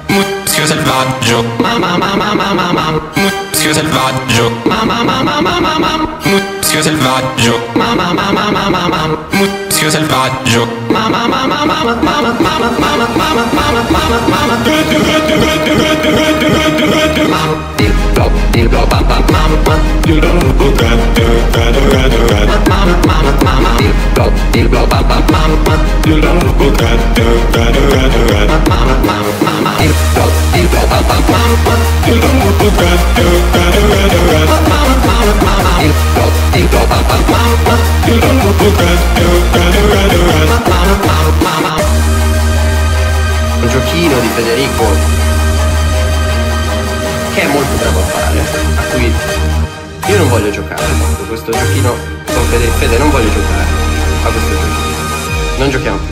muschio selvaggio, muschio selvaggio, muschio selvaggio, muschio selvaggio. Un giochino di Federico che è molto bravo a fare, a cui io non voglio giocare. Questo giochino con Fede non voglio giocare a questo giochino. Non giochiamo.